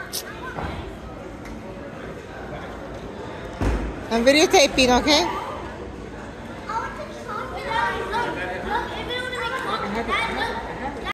I'm videotaping, okay? I want to talk. Look, if it would have been